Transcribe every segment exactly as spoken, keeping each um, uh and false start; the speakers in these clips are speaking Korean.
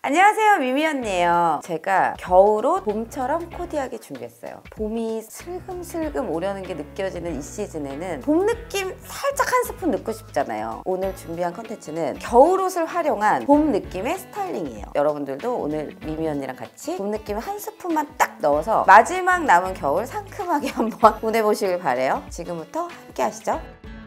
안녕하세요, 미미 언니예요. 제가 겨울옷 봄처럼 코디하게 준비했어요. 봄이 슬금슬금 오려는 게 느껴지는 이 시즌에는 봄 느낌 살짝 한 스푼 넣고 싶잖아요. 오늘 준비한 컨텐츠는 겨울옷을 활용한 봄 느낌의 스타일링이에요. 여러분들도 오늘 미미 언니랑 같이 봄 느낌 한 스푼만 딱 넣어서 마지막 남은 겨울 상큼하게 한번 보내보시길 바래요. 지금부터 함께 하시죠.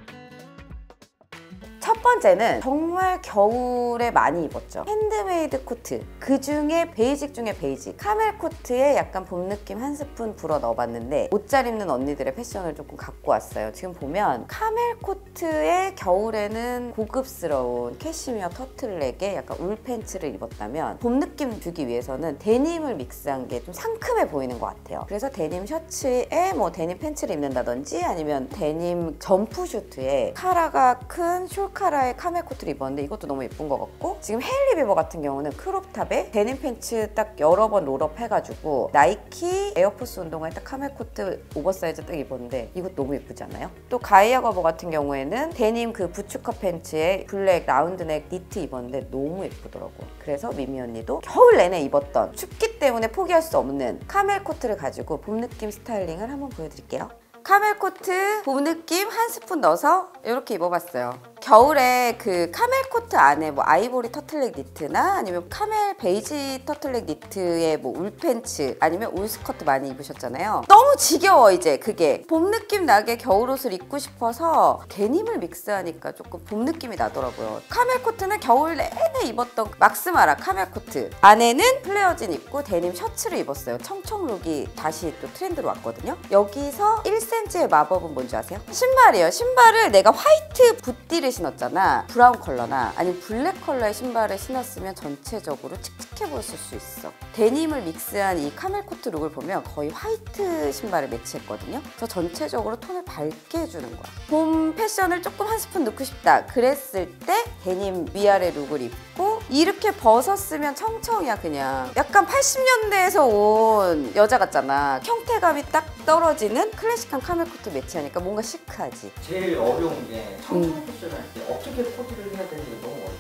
첫 번째는 정말 겨울에 많이 입었죠. 핸드메이드 코트. 그 중에 베이직 중에 베이직. 카멜 코트에 약간 봄 느낌 한 스푼 불어 넣어봤는데 옷 잘 입는 언니들의 패션을 조금 갖고 왔어요. 지금 보면 카멜 코트에 겨울에는 고급스러운 캐시미어 터틀넥에 약간 울 팬츠를 입었다면 봄 느낌 주기 위해서는 데님을 믹스한 게 좀 상큼해 보이는 것 같아요. 그래서 데님 셔츠에 뭐 데님 팬츠를 입는다든지 아니면 데님 점프슈트에 카라가 큰 숄 카라의 카멜 코트를 입었는데 이것도 너무 예쁜 것 같고, 지금 헤일리 비버 같은 경우는 크롭탑에 데님 팬츠 딱 여러 번 롤업 해가지고 나이키 에어포스 운동화에 딱 카멜 코트 오버사이즈 딱 입었는데 이것도 너무 예쁘지 않아요? 또 가이아 거버 같은 경우에는 데님 그 부츠컷 팬츠에 블랙 라운드넥 니트 입었는데 너무 예쁘더라고요. 그래서 미미 언니도 겨울 내내 입었던 춥기 때문에 포기할 수 없는 카멜 코트를 가지고 봄 느낌 스타일링을 한번 보여드릴게요. 카멜 코트 봄 느낌 한 스푼 넣어서 이렇게 입어봤어요. 겨울에 그 카멜 코트 안에 뭐 아이보리 터틀넥 니트나 아니면 카멜 베이지 터틀넥 니트에 뭐 울 팬츠 아니면 울 스커트 많이 입으셨잖아요. 너무 지겨워 이제 그게. 봄 느낌 나게 겨울옷을 입고 싶어서 데님을 믹스하니까 조금 봄 느낌이 나더라고요. 카멜 코트는 겨울 내내 입었던 막스마라 카멜 코트. 안에는 플레어진 입고 데님 셔츠를 입었어요. 청청룩이 다시 또 트렌드로 왔거든요. 여기서 일 센티미터의 마법은 뭔지 아세요? 신발이에요. 신발을 내가 화이트 붓띠를 신었잖아. 브라운 컬러나 아니면 블랙 컬러의 신발을 신었으면 전체적으로 칙칙해 보였을 수 있어. 데님을 믹스한 이 카멜 코트 룩을 보면 거의 화이트 신발을 매치했거든요. 그래서 전체적으로 톤을 밝게 해주는 거야. 봄 패션을 조금 한 스푼 넣고 싶다 그랬을 때 데님 위아래 룩을 입고 이렇게 벗었으면 청청이야 그냥. 약간 팔십 년대에서 온 여자 같잖아. 형태감이 딱 떨어지는 클래식한 카멜 코트 매치하니까 뭔가 시크하지. 제일 어려운 게 청청 패션을 할 때 어떻게 코디를 해야 되는지 너무 어려워요.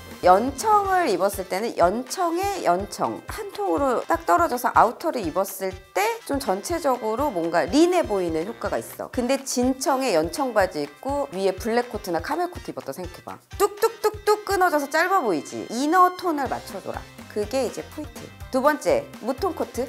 연청을 입었을 때는 연청에 연청 한 통으로 딱 떨어져서 아우터를 입었을 때 좀 전체적으로 뭔가 린해 보이는 효과가 있어. 근데 진청에 연청 바지 입고 위에 블랙 코트나 카멜 코트 입었다 생각해봐. 뚝뚝뚝뚝 끊어져서 짧아 보이지. 이너 톤을 맞춰줘라. 그게 이제 포인트. 두 번째, 무톤 코트.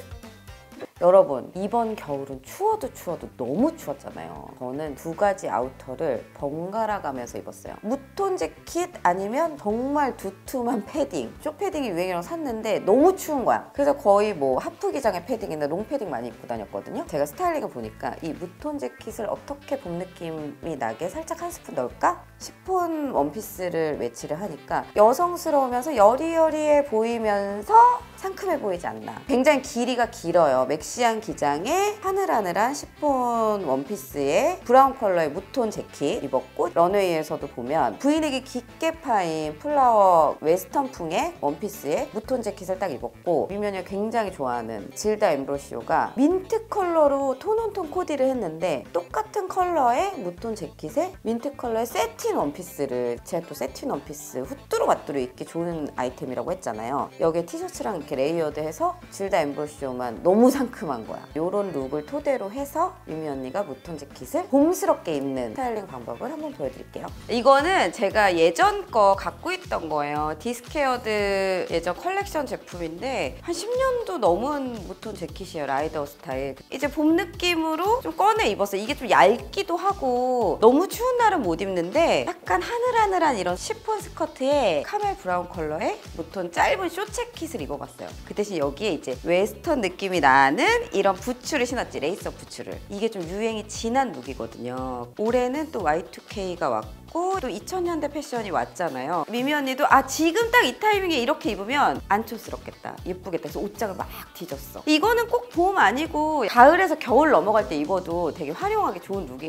여러분, 이번 겨울은 추워도 추워도 너무 추웠잖아요. 저는 두 가지 아우터를 번갈아 가면서 입었어요. 무톤 재킷 아니면 정말 두툼한 패딩. 쇼패딩이 유행이라고 샀는데 너무 추운 거야. 그래서 거의 뭐 하프 기장의 패딩이나 롱패딩 많이 입고 다녔거든요. 제가 스타일링을 보니까 이 무톤 재킷을 어떻게 봄 느낌이 나게 살짝 한 스푼 넣을까? 시폰 원피스를 매치를 하니까 여성스러우면서 여리여리해 보이면서 상큼해 보이지 않나. 굉장히 길이가 길어요. 맥시한 기장에 하늘하늘한 시폰 원피스에 브라운 컬러의 무톤 재킷 입었고, 런웨이에서도 보면 브이넥이 깊게 파인 플라워 웨스턴풍의 원피스에 무톤 재킷을 딱 입었고, 미면이 굉장히 좋아하는 질다 엠브로시오가 민트 컬러로 톤온톤 코디를 했는데 똑같은 컬러의 무톤 재킷에 민트 컬러의 세틴 원피스를, 제가 또 세틴 원피스 후뚜루마뚜루 입기 좋은 아이템이라고 했잖아요. 여기에 티셔츠랑 이렇게 레이어드해서 질다 엠브로시오만 너무 상큼한 거야. 이런 룩을 토대로 해서 미미 언니가 무톤 재킷을 봄스럽게 입는 스타일링 방법을 한번 보여드릴게요. 이거는 제가 예전 거 갖고 있던 거예요. 디스케어드 예전 컬렉션 제품인데 한 십 년도 넘은 무톤 재킷이에요. 라이더 스타일. 이제 봄 느낌으로 좀 꺼내 입었어요. 이게 좀 얇기도 하고 너무 추운 날은 못 입는데 약간 하늘하늘한 이런 시폰 스커트에 카멜 브라운 컬러의 무톤 짧은 숏 재킷을 입어봤어요. 그 대신 여기에 이제 웨스턴 느낌이 나는 이런 부츠를 신었지. 레이서 부츠를. 이게 좀 유행이 지난 룩이거든요. 올해는 또 와이 투 케이가 왔고 또 이천 년대 패션이 왔잖아요. 미미 언니도 아 지금 딱 이 타이밍에 이렇게 입으면 안 촌스럽겠다, 예쁘겠다 해서 옷장을 막 뒤졌어. 이거는 꼭 봄 아니고 가을에서 겨울 넘어갈 때 입어도 되게 활용하기 좋은 룩인 것 같아.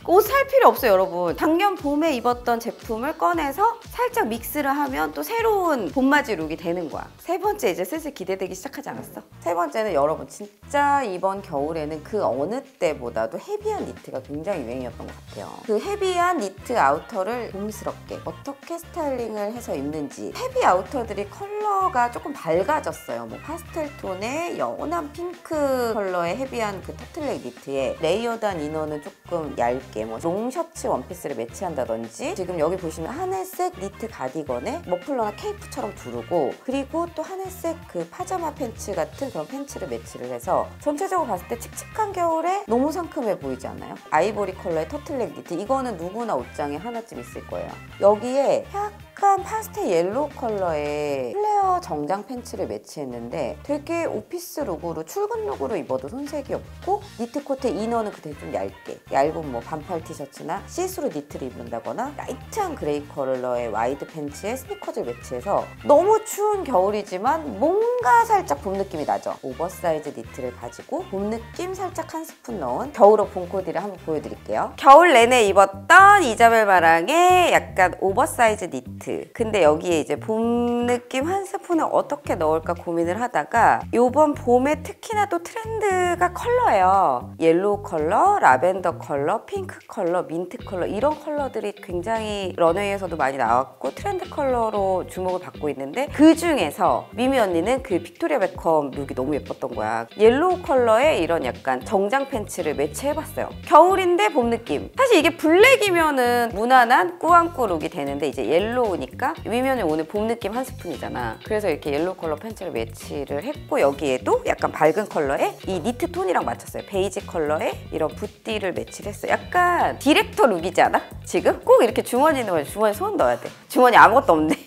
옷 살 필요 없어요, 여러분. 작년 봄에 입었던 제품을 꺼내서 살짝 믹스를 하면 또 새로운 봄맞이 룩이 되는 거야. 세 번째 이제 슬슬 기대되기 시작하지 않았어? 세 번째는 여러분 진짜 이번 겨울에는 그 어느 때보다도 헤비한 니트가 굉장히 유행이었던 것 같아요. 그 헤비한 니트 아우터를 봄스럽게 어떻게 스타일링을 해서 입는지. 헤비 아우터들이 컬러가 조금 밝아졌어요. 뭐 파스텔 톤의 연한 핑크 컬러의 헤비한 그 터틀넥 니트에 레이어드한 이너는 조금 얇게 뭐 롱셔츠 원피스를 매치한다든지, 지금 여기 보시면 하늘색 니트 가디건에 머플러나 케이프처럼 두르고, 그리고 또 하늘색 그 파자마 팬츠 같은 그런 팬츠를 매치를 해서 전체적으로 봤을 때 칙칙한 겨울에 너무 상큼해 보이지 않나요? 아이보리 컬러의 터틀넥 니트, 이거는 누구나 옷장에 하나쯤 있을 거예요. 여기에 약간 파스텔 옐로우 컬러의 플레어 정장 팬츠를 매치했는데 되게 오피스 룩으로, 출근 룩으로 입어도 손색이 없고, 니트 코트 이너는 그때 좀 얇게 얇은 뭐 반팔 티셔츠나 시스루 니트를 입는다거나 라이트한 그레이 컬러의 와이드 팬츠에 스니커즈를 매치해서 너무 추운 겨울이지만 뭔가 살짝 봄 느낌이 나죠. 오버사이즈 니트를 가지고 봄 느낌 살짝 한 스푼 넣은 겨울옷 봄 코디를 한번 보여드릴게요. 겨울 내내 입었던 이자벨 마랑의 약간 오버사이즈 니트, 근데 여기에 이제 봄 느낌 한 스푼을 어떻게 넣을까 고민을 하다가 요번 봄에 특히나 또 트렌드가 컬러예요. 옐로우 컬러, 라벤더 컬러, 핑크 컬러, 민트 컬러, 이런 컬러들이 굉장히 런웨이에서도 많이 나왔고 트렌드 컬러로 주목을 받고 있는데, 그 중에서 미미 언니는 그 빅토리아 베컴 룩이 너무 예뻤던 거야. 옐로우 컬러의 이런 약간 정장 팬츠를 매치해봤어요. 겨울인데 봄 느낌. 사실 이게 블랙이면은 무난한 꾸안꾸 룩이 되는데 이제 옐로우니까 미미 언니 오늘 봄 느낌 한 스푼이잖아. 그래서 이렇게 옐로우 컬러 팬츠를 매치를 했고, 여기에도 약간 밝은 컬러의 이 니트 톤이랑 맞췄어요. 베이지 컬러의 이런 붓띠를 매치를 했어요. 약간 디렉터 룩이지 않아? 지금? 꼭 이렇게 주머니 넣어야 돼. 주머니 손 넣어야 돼. 주머니 아무것도 없네.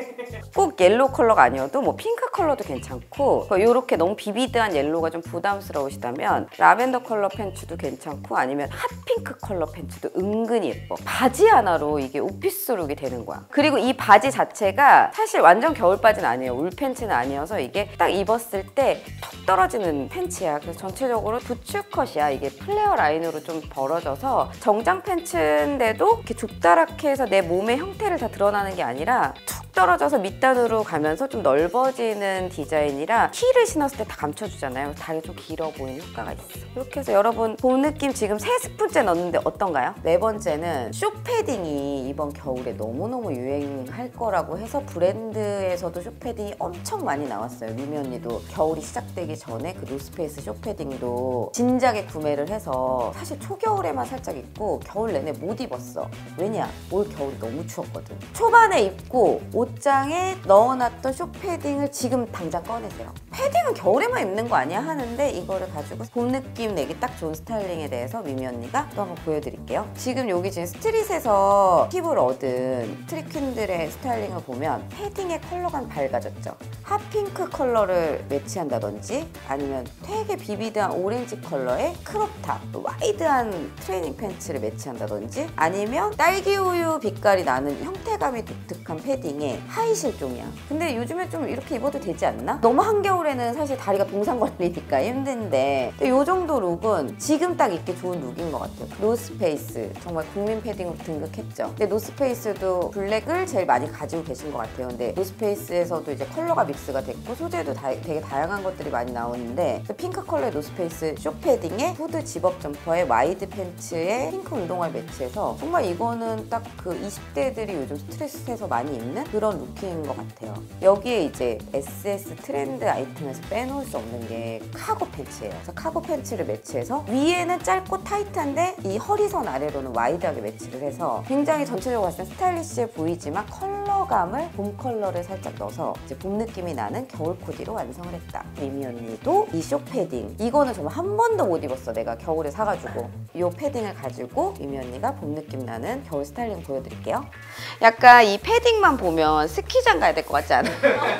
꼭 옐로우 컬러가 아니어도 뭐 핑크 컬러도 괜찮고, 이렇게 너무 비비드한 옐로우가 좀 부담스러우시다면 라벤더 컬러 팬츠도 괜찮고, 아니면 핫핑크 컬러 팬츠도 은근히 예뻐. 바지 하나로 이게 오피스 룩이 되는 거야. 그리고 이 바지 자체가 사실 완전 겨울 바지는 아니에요. 울 팬츠는 아니어서 이게 딱 입었을 때 턱 떨어지는 팬츠야. 그래서 전체적으로 부츠컷이야. 이게 플레어 라인으로 좀 벌어져서 정장 팬츠인데도 이렇게 좁다랗게 해서 내 몸의 형태를 다 드러나는 게 아니라 툭 떨어져서 밑단으로 가면서 좀 넓어지는 디자인이라 힐을 신었을 때 다 감춰주잖아요. 다리가 좀 길어 보이는 효과가 있어. 이렇게 해서 여러분 봄 느낌 지금 세 스푼째 넣었는데 어떤가요? 네 번째는 쇼 패딩이 이번 겨울에 너무너무 유행할 거라고 해서 브랜드에서도 쇼 패딩이 엄청 많이 나왔어요. 미미 언니도 겨울이 시작되기 전에 그 노스페이스 쇼 패딩도 진작에 구매를 해서 사실 초겨울에만 살짝 입고 겨울 내내 못 입었어. 왜냐? 올 겨울이 너무 추웠거든. 초반에 입고 옷장에 넣어놨던 쇼 패딩을 지금 당장 꺼내세요. 패딩은 겨울에만 입는 거 아니야 하는데 이거를 가지고 봄 느낌 내기 딱 좋은 스타일링에 대해서 미미 언니가 또 한번 보여드릴게요. 지금 여기 지금 스트릿에서 팁을 얻은 스트릿 퀸들의 스타일링을 보면 패딩의 컬러가 밝아졌죠. 핫핑크 컬러를 매치한다든지, 아니면 되게 비비드한 오렌지 컬러의 크롭탑, 와이드한 트레이닝 팬츠를 매치한다든지, 아니면 딸기우유 빛깔이 나는 형태감이 독특한 패딩에 하이 실종이야. 근데 요즘에 좀 이렇게 입어도 되지 않나? 너무 한겨울에는 사실 다리가 동상 걸리니까 힘든데 이 정도 룩은 지금 딱 입기 좋은 룩인 것 같아요. 노스페이스 정말 국민 패딩으로 등극했죠. 근데 노스페이스도 블랙을 제일 많이 가지고 계신 것 같아요. 근데 노스페이스에서도 이제 컬러가 믹스가 됐고 소재도 다, 되게 다양한 것들이 많이 나오는데, 핑크 컬러의 노스페이스 쇼 패딩에 후드 집업 점퍼에 와이드 팬츠에 핑크 운동화를 매치해서 정말 이거는 딱 그 이십 대들이 요즘 스트레스에서 많이 입는 그런 루킹인 것 같아요. 여기에 이제 에스에스 트렌드 아이템에서 빼놓을 수 없는 게 카고 팬츠예요. 그래서 카고 팬츠를 매치해서 위에는 짧고 타이트한데 이 허리선 아래로는 와이드하게 매치를 해서 굉장히 전체적으로 봤을 때 스타일리시해 보이지만 컬러감을 봄 컬러를 살짝 넣어서 이제 봄 느낌이 나는 겨울 코디로 완성을 했다. 미미 언니도 이 쇼 패딩, 이거는 정말 한 번도 못 입었어. 내가 겨울에 사가지고 이 패딩을 가지고 미미 언니가 봄 느낌 나는 겨울 스타일링 보여드릴게요. 약간 이 패딩만 보면 스키장 가야 될 것 같지 않아?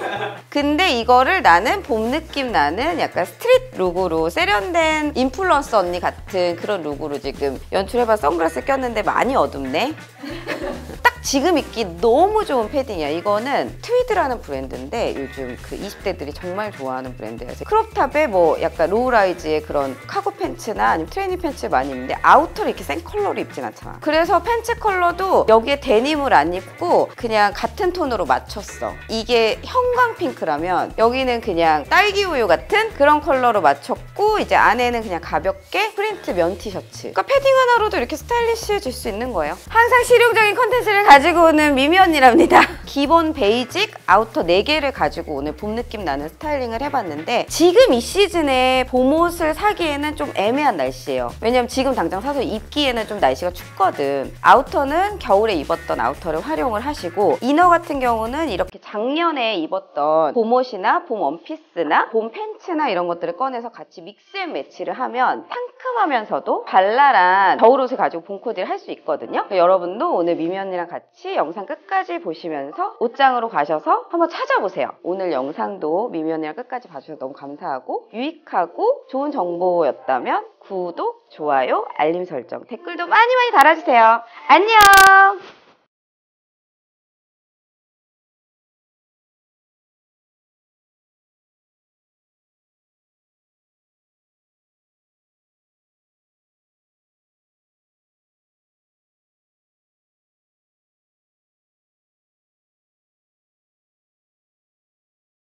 근데 이거를 나는 봄 느낌 나는 약간 스트릿 룩으로 세련된 인플루언서 언니 같은 그런 룩으로 지금 연출해봐. 선글라스 꼈는데 많이 어둡네. 딱 지금 입기 너무 좋은 패딩이야. 이거는 트위드라는 브랜드인데 요즘 그 이십 대들이 정말 좋아하는 브랜드예요. 크롭탑에 뭐 약간 로우라이즈의 그런 카고 팬츠나 아니면 트레이닝 팬츠 많이 입는데 아우터를 이렇게 센 컬러로 입진 않잖아. 그래서 팬츠 컬러도 여기에 데님을 안 입고 그냥 같은 톤으로 맞췄어. 이게 형광 핑크라면 여기는 그냥 딸기 우유 같은 그런 컬러로 맞췄고 이제 안에는 그냥 가볍게 프린트 면 티셔츠. 그러니까 패딩 하나로도 이렇게 스타일리시해질 수 있는 거예요. 항상 실용적인 컨텐츠를 가지고 오는 미미 언니랍니다. 기본 베이직 아우터 네 개를 가지고 오늘 봄 느낌 나는 스타일링을 해봤는데 지금 이 시즌에 봄옷을 사기에는 좀 애매한 날씨예요. 왜냐면 지금 당장 사서 입기에는 좀 날씨가 춥거든. 아우터는 겨울에 입었던 아우터를 활용을 하시고 이너 같은 경우는 이렇게 작년에 입었던 봄옷이나 봄 원피스나 봄 팬츠나 이런 것들을 꺼내서 같이 믹스앤매치를 하면 상큼하면서도 발랄한 겨울옷을 가지고 봄 코디를 할 수 있거든요. 여러분도 오늘 미미 언니랑 같이 영상 끝까지 보시면서 옷장으로 가셔서 한번 찾아보세요. 오늘 영상도 미미 언니랑 끝까지 봐주셔서 너무 감사하고 유익하고 좋은 정보였다면 구독, 좋아요, 알림 설정, 댓글도 많이 많이 달아주세요. 안녕!